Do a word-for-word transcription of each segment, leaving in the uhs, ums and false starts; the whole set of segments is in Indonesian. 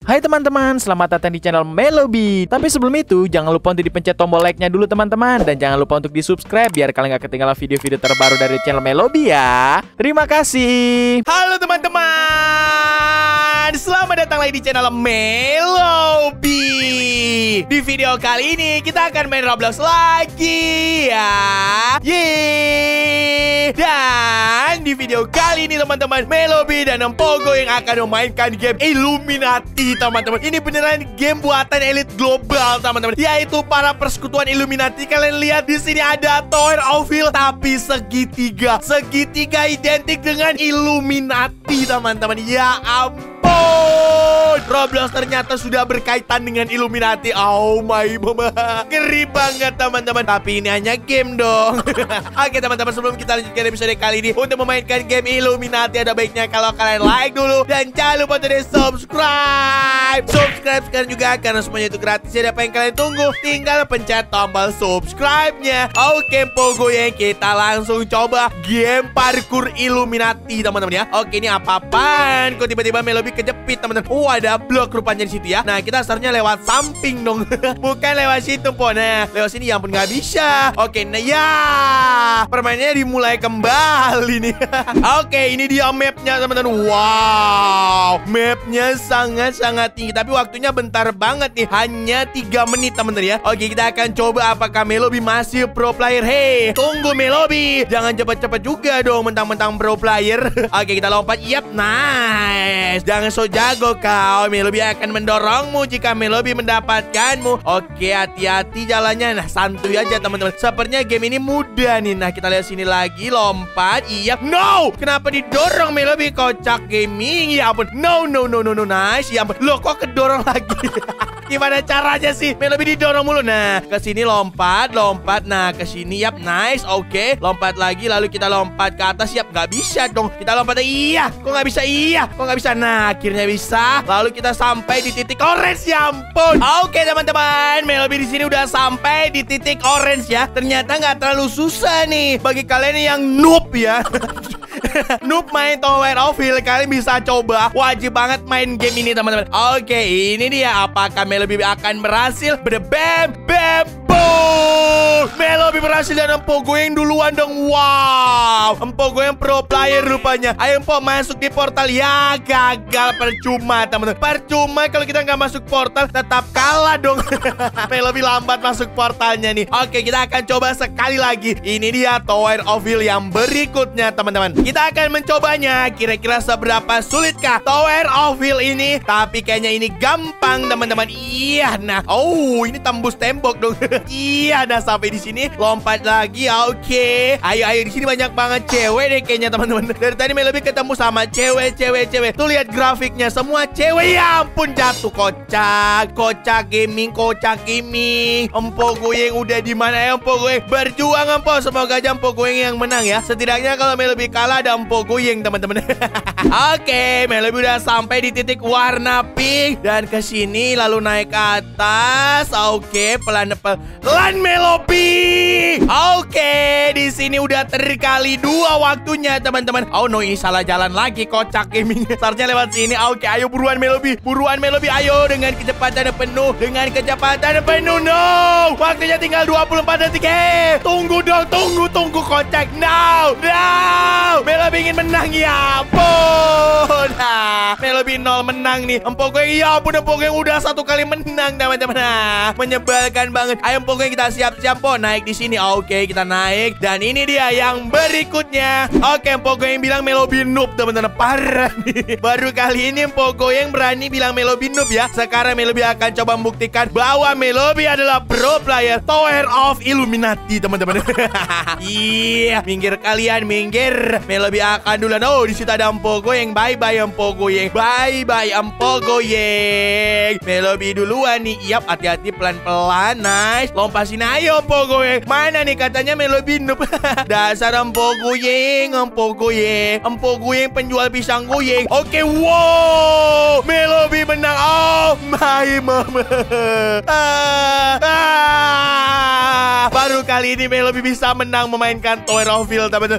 Hai teman-teman, selamat datang di channel Melobi. Tapi sebelum itu, jangan lupa untuk dipencet tombol like-nya dulu teman-teman. Dan jangan lupa untuk di-subscribe biar kalian gak ketinggalan video-video terbaru dari channel Melobi ya. Terima kasih. Halo teman-teman, selamat datang lagi di channel Melobi. Di video kali ini kita akan main Roblox lagi ya. Yeay. Dan di video kali ini teman-teman, Melobi dan Empogo yang akan memainkan game Illuminati teman-teman. Ini beneran game buatan elit global teman-teman, yaitu para persekutuan Illuminati. Kalian lihat di sini ada Tower of Hell tapi segitiga. Segitiga identik dengan Illuminati teman-teman. Ya ampun, Roblox ternyata sudah berkaitan dengan Illuminati. Oh my mama, ngeri banget teman-teman. Tapi ini hanya game dong. Oke teman-teman, sebelum kita lanjutkan episode kali ini, untuk memainkan game Illuminati ada baiknya kalau kalian like dulu dan jangan lupa untuk di subscribe. Subscribe sekarang juga karena semuanya itu gratis. Jadi apa yang kalian tunggu? Tinggal pencet tombol subscribe-nya. Oke Pogo ya, kita langsung coba game parkour Illuminati teman-teman ya. Oke, ini apa-apaan? Kok tiba-tiba Melobi kejepit teman-teman? Oh, ada blok rupanya di situ ya. Nah, kita seharusnya lewat samping dong. Bukan lewat situ po. Nah, lewat sini ya ampun nggak bisa. Oke, nah ya, permainannya dimulai kembali nih. Oke, ini dia mapnya teman-teman. Wow, mapnya sangat-sangat tinggi, tapi waktunya bentar banget nih, hanya tiga menit teman-teman ya. Oke, kita akan coba apakah Melobi masih pro player. Hei, tunggu Melobi, jangan cepet-cepet juga dong mentang-mentang pro player. Oke, kita lompat. Yap, nice. Jangan so jago kau, Melobi akan mendorongmu jika Melobi mendapatkanmu. Oke, hati-hati jalannya. Nah, santuy aja teman-teman. Sepertinya game ini mudah nih. Nah, kita lihat sini lagi, lompat. Iya, no, kenapa didorong Melobi? Kocak gaming. Ya ampun, no no no no no, nice. Ya ampun, loh kok kedorong lagi? Gimana caranya sih? Melobi didorong mulu. Nah, ke sini lompat, lompat. Nah, ke sini, yap, nice. Oke, lompat lagi, lalu kita lompat ke atas. Yap, nggak bisa dong. Kita lompat. Iya, kok nggak bisa? Iya, kok nggak bisa? Nah, akhirnya bisa. Lalu kita sampai di titik orange. Ya ampun. Oke teman-teman, Melobi di sini udah sampai di titik orange ya. Ternyata nggak terlalu susah nih bagi kalian yang noob ya. Noob main Tower of Hell, kalian bisa coba. Wajib banget main game ini teman-teman. Oke, ini dia. Apakah Melobi akan berhasil? Bam, bam, boom. Melobi berhasil dan Empogo yang duluan dong. Wow, Empogo yang pro player rupanya. Ayo Empo, masuk di portal. Ya, gagal, percuma teman-teman. Percuma kalau kita nggak masuk portal, tetap kalah dong. Melobi lambat masuk portalnya nih. Oke, kita akan coba sekali lagi. Ini dia Tower of Hell yang berikutnya teman-teman. Kita akan mencobanya. Kira-kira seberapa sulitkah Tower of Hell ini? Tapi kayaknya ini gampang teman-teman. Iya, nah, oh, ini tembus tembok dong. Iya, nah, sampai di sini lompat lagi. Oke, ayo ayo, di sini banyak banget cewek deh kayaknya teman-teman. Dari tadi Melobi ketemu sama cewek, cewek, cewek. Tuh lihat grafiknya, semua cewek. Ya ampun, jatuh. Kocak, kocak gaming, kocak gaming. Empogo yang udah di mana ya? Empogo yang berjuang, Empo. Semoga aja Empogo yang menang ya. Setidaknya kalau Melobi kalah ada Empogo yang teman-teman. Oke, Melobi udah sampai di titik warna pink dan ke sini lalu naik ke atas. Oke, pelan-pelan Melobi. Oke, di sini udah terkali dua waktunya teman-teman. Oh no, ini salah jalan lagi, kocak gaming. Seharusnya lewat sini. Oke, ayo buruan Melobi, buruan Melobi, ayo dengan kecepatan penuh, dengan kecepatan penuh. No, waktunya tinggal dua puluh empat detik. Hey, tunggu dong, tunggu, tunggu, kocak. No, no, Melobi ingin menang. Ya ampun, nah, Melobi nol menang nih. Empogo yang, ya ampun, Empogo yang udah satu kali menang teman-teman. Nah, menyebalkan banget. Ayo Empogo yang, kita siap-siap po naik di sini. Oke, kita naik dan ini dia yang berikutnya. Oke, Empogo yang bilang Melobi noob teman-teman, parah nih. Baru kali ini Empogo yang berani bilang Melobi noob ya. Sekarang Melobi akan coba membuktikan bahwa Melobi adalah pro player Tower of Illuminati teman-teman. Iya, minggir kalian, minggir. Melobi akan duluan. Oh, di situ ada Empogo yang. Bye-bye Empogo yang. Bye-bye Empogo yang. Melobi duluan nih. Yap, hati-hati, pelan-pelan. Nice. Lompasin ayo Empogo yang. Mana nih katanya Melobi noob. Dasar Empogo yang. Empogo yang. Empogo yang penjual pisang goyeng. Oke, wow, Melobi menang. Oh my mama. Ah, ah. baru kali ini Melobi bisa menang memainkan Tower of Hell, teman-teman.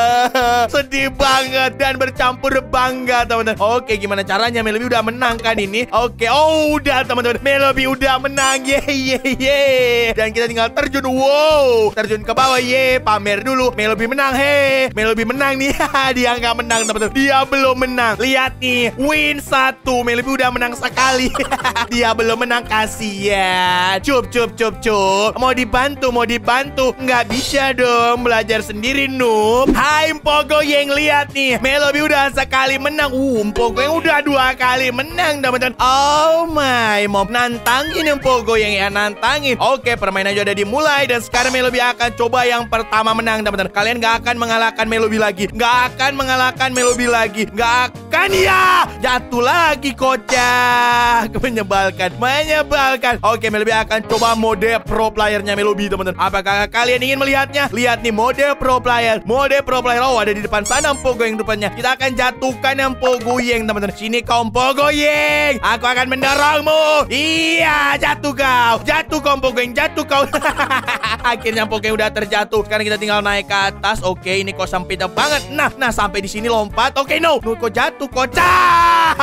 Sedih banget dan bercampur bangga, teman-teman. Oke, gimana caranya? Melobi udah menang kan ini? Oke, oh udah teman-teman. Melobi udah menang. Ye ye ye. Dan kita tinggal terjun. Wow, terjun ke bawah. Ye, pamer dulu. Melobi menang. He, Melobi menang nih. Dia nggak menang, teman-teman. Dia belum menang. Lihat nih, win satu. Melobi udah menang sekali. Dia belum menang, kasihan. Cup cup cup cup. Mau dibantu, mau dibantu. Nggak bisa dong, belajar sendiri noob. Hai Mpogo yang lihat nih, Melobi udah sekali menang. Uh, Mpogo yang udah dua kali menang, teman-teman. Oh my, mau nantangin Mpogo yang ya nantangin. Oke, permainan juga udah dimulai dan sekarang Melobi akan coba yang pertama menang, teman-teman. Kalian nggak akan mengalahkan Melobi lagi. Nggak akan mengalahkan Melobi lagi. Nggak akan ya. Jatuh lagi, kocak. Menyebalkan, menyebalkan. Oke, Melobi akan coba mode pro playernya Melobi, teman-teman. Apakah kalian ingin melihatnya? Lihat nih, mode pro player. Mode pro player. Oh, ada di depan sana Mpogo yang depannya. Kita akan jatuhkan Mpogo yang, teman-teman. Sini kau Mpogo yang. Aku akan mendorongmu. Iya, jatuh kau. Jatuh kau Mpogo yang, jatuh kau. Akhirnya Mpogo yang udah terjatuh. Sekarang kita tinggal naik ke atas. Oke, ini kok sampai banget. Nah, nah sampai di sini lompat. Oke, no. No, kok jatuh, kocak.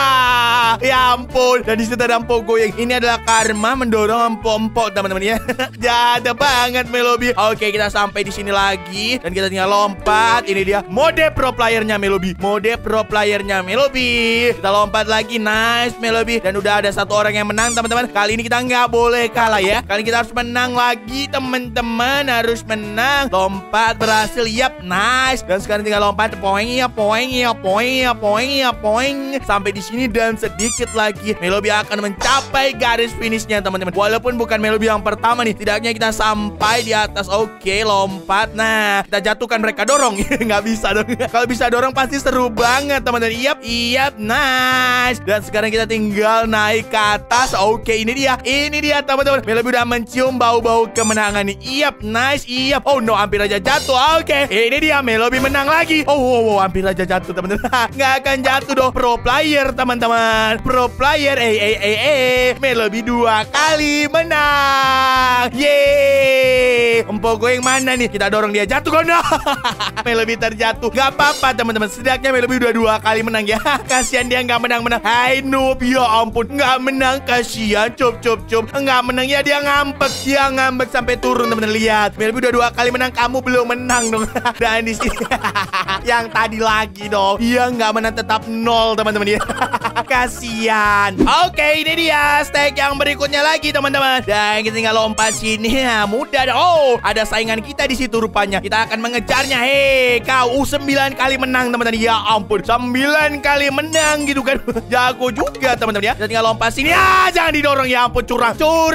Ya ampun. Dan di situ ada Mpogo yang. Ini adalah karma mendorong empok-empok, teman-teman ya. Jahat banget Melobi. Oke, kita sampai di sini lagi dan kita tinggal lompat. Ini dia mode pro playernya Melobi. Mode pro playernya Melobi. Kita lompat lagi. Nice Melobi. Dan udah ada satu orang yang menang, teman-teman. Kali ini kita nggak boleh kalah ya. Kali ini kita harus menang lagi, teman-teman. Harus menang. Lompat berhasil. Yap, nice. Dan sekarang tinggal lompat. Poing ya, poing ya, poing ya, poing ya, poing. Sampai di sini dan sedikit lagi Melobi akan mencapai garis finishnya, teman-teman. Walaupun bukan Melobi yang pertama nih, tidaknya kita sampai di atas. Oke, lompat. Nah, kita jatuhkan mereka, dorong. Nggak bisa dong. Kalau bisa dorong pasti seru banget, teman-teman. Iyap, iyap, nice. Dan sekarang kita tinggal naik ke atas. Oke, ini dia. Ini dia, teman-teman. Melobi udah mencium bau-bau kemenangan nih. Iyap, nice, iyap. Oh no, hampir aja jatuh. Oke, ini dia. Melobi menang lagi. Oh, oh, oh, hampir aja jatuh, teman-teman. Nggak akan jatuh dong. Pro player, teman-teman. Pro player. Eh, eh, eh, eh. Melobi dua kali menang. Yeay. Mpogo yang mana nih? Kita dorong dia jatuh, kok. No. Melobi terjatuh. Gak apa-apa, teman-teman. Setidaknya Melobi udah dua kali menang ya. Kasihan dia nggak menang-menang. Hai noob, ya ampun. Nggak menang, kasihan. Cup, cup, cup. Nggak menang ya, dia ngambek. Dia ngambek sampai turun, teman-teman. Lihat. Melobi udah dua kali menang. Kamu belum menang dong. Dan di sini yang tadi lagi dong. Dia nggak menang, tetap nol, teman-teman ya. Kasihan. Oke, ini dia stage yang berikutnya lagi, teman-teman. Dan kita tinggal lompat sini. Ya, mudah. Oh, ada saingan kita di situ rupanya. Kita akan mengejarnya. Hei, kau sembilan kali menang, teman-teman. Ya ampun, sembilan kali menang gitu kan. Jago juga, teman-teman ya. Kita tinggal lompat sini. Ya, jangan didorong. Ya ampun, curang.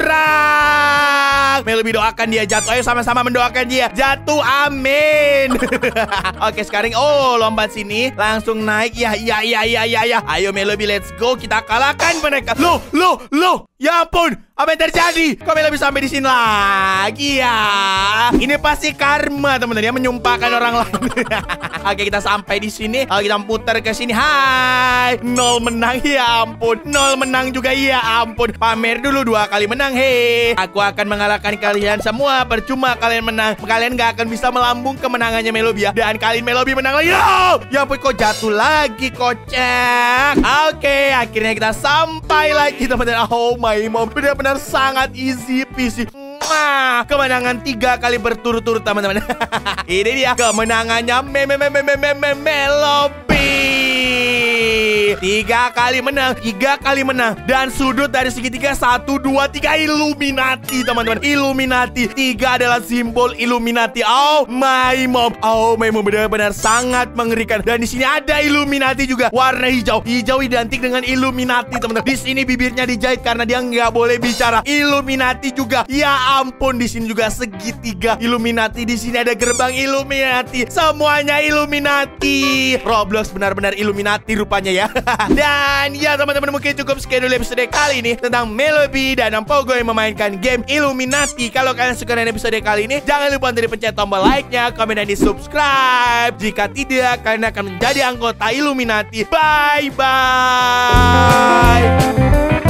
Curang. Melobi doakan dia jatuh. Ayo sama-sama mendoakan dia jatuh. Amin. Oke, sekarang oh, lompat sini. Langsung naik. Ya, ya, ya, ya, ya, ya. Ayo Melobi, let's go. Kita kalahkan mereka. Loh, loh, loh. Ya ampun, apa yang terjadi? Kok Melobi sampai di sini lagi ya? Ini pasti karma, teman-teman ya, menyumpahkan orang lain. Oke, kita sampai di sini. Oke, kita putar ke sini. Hai, nol menang. Ya ampun, nol menang juga. Ya ampun, pamer dulu dua kali menang. Hei, aku akan mengalahkan kalian semua. Percuma kalian menang. Kalian gak akan bisa melambung kemenangannya Melobi ya. Dan kali ini Melobi menang lagi. No! Ya ampun, kok jatuh lagi, kocak. Oke, akhirnya kita sampai lagi, teman-teman. Oh my mom, benar-benar sangat easy peasy. Wah, kemenangan tiga kali berturut-turut, teman-teman. Ini dia kemenangannya me me me me me me Melobi. Tiga kali menang, tiga kali menang. Dan sudut dari segitiga satu, dua, tiga. Illuminati, teman-teman. Illuminati. Tiga adalah simbol Illuminati. Oh my mom. Oh my mom, benar-benar sangat mengerikan. Dan di sini ada Illuminati juga, warna hijau. Hijau identik dengan Illuminati, teman-teman. Di sini bibirnya dijahit karena dia nggak boleh bicara. Illuminati juga. Ya ampun, di sini juga segitiga Illuminati. Di sini ada gerbang Illuminati. Semuanya Illuminati. Roblox benar-benar Illuminati rupanya ya. Dan ya teman-teman, mungkin cukup sekian dulu episode kali ini tentang Melobi dan Mpogo yang memainkan game Illuminati. Kalau kalian suka dengan episode kali ini, jangan lupa untuk dipencet tombol like-nya, komen, dan di subscribe. Jika tidak, kalian akan menjadi anggota Illuminati. Bye-bye.